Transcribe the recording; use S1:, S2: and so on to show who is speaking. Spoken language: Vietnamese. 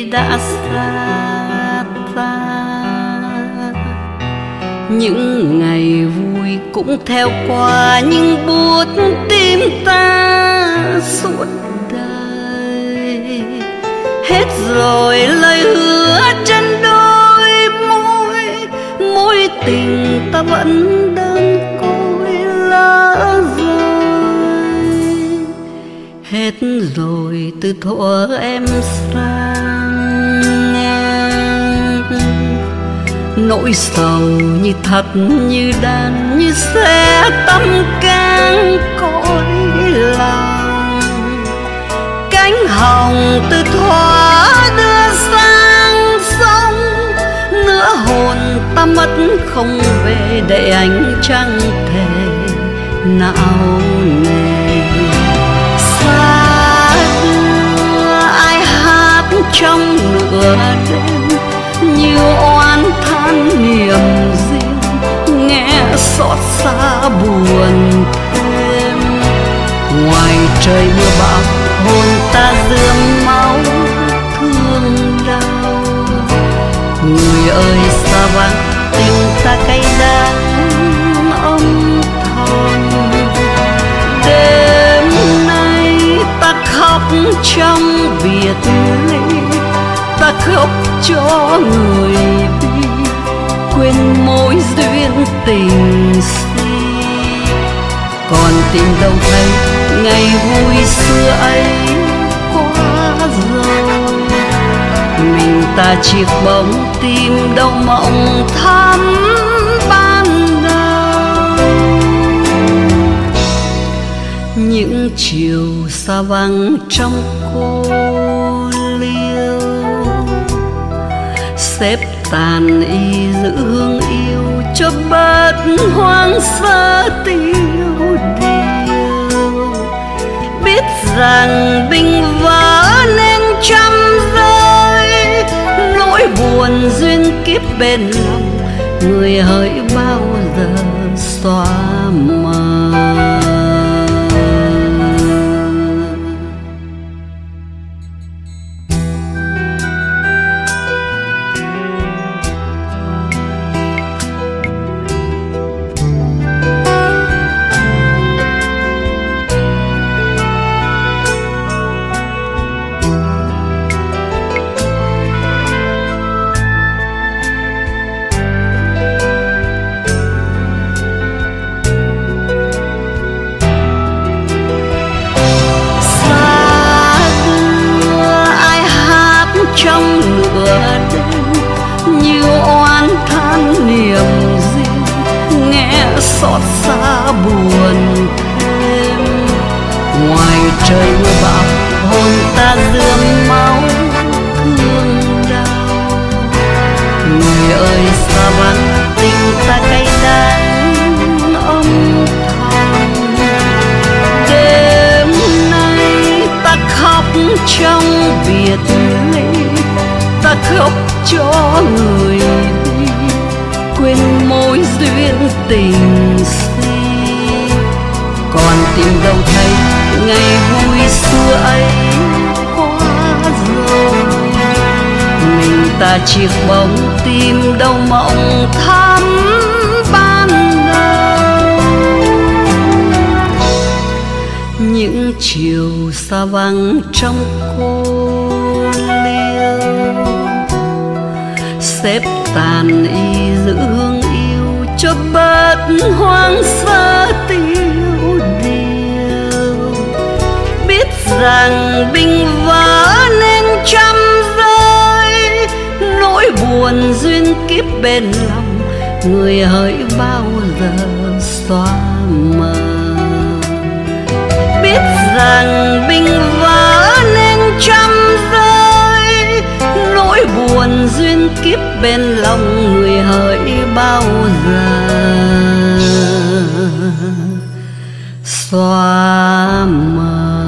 S1: đã xa ta. Những ngày vui cũng theo qua, nhưng buốt tim ta suốt đời. Hết rồi lời hứa trên đôi môi, mối tình ta vẫn đơn côi lỡ rồi. Hết rồi từ thuở em sang ngang, nỗi sầu như thật như đàn, như xe tâm can cõi lòng. Cánh hồng từ thuở đưa sang sông, nửa hồn ta mất không về, để ánh trăng thề não nề. Xa đưa ai hát trong nửa đêm, như oán than niềm riêng, nghe xót xa buồn thêm. Ngoài trời mưa bão, hồn ta rướm máu thương đau. Người ơi xa vắng, tình ta cay đắng âm thầm. Đêm nay ta khóc trong biệt ly, ta khóc cho người đi, quên mối duyên tình si. Còn tìm đâu thấy ngày vui xưa ấy qua rồi. Mình ta chiếc bóng tim đâu mộng thắm ban đầu. Những chiều xa vắng trong cô liêu, xếp tàn y giữ hương yêu, cho bớt hoang sơ tiêu điều. Biết rằng bình vỡ nên trăm rơi, nỗi buồn duyên kiếp bên lòng, người hỡi bao giờ xóa mờ. Trong nửa đêm như oán than niềm riêng, nghe xót xa buồn thêm. Ngoài trời mưa bão, hồn ta rướm máu thương đau. Người ơi xa vắng, tình ta cay đắng âm thầm. Đêm nay ta khóc trong biệt ly, ta khóc cho người đi, quên mối duyên tình si. Còn tìm đâu thấy ngày vui xưa ấy qua rồi. Mình ta chiếc bóng tim đâu mộng thắm ban đầu. Những chiều xa vắng trong cô liêu, xếp tàn y giữ hương yêu, cho bớt hoang sơ tiêu điều. Biết rằng bình vỡ nên trăm rơi, nỗi buồn duyên kiếp bên lòng, người hỡi bao giờ xóa mờ. Biết rằng bình vỡ nên trăm rơi, nỗi buồn duyên kiếp bên lòng, người hỡi bao giờ xóa mờ.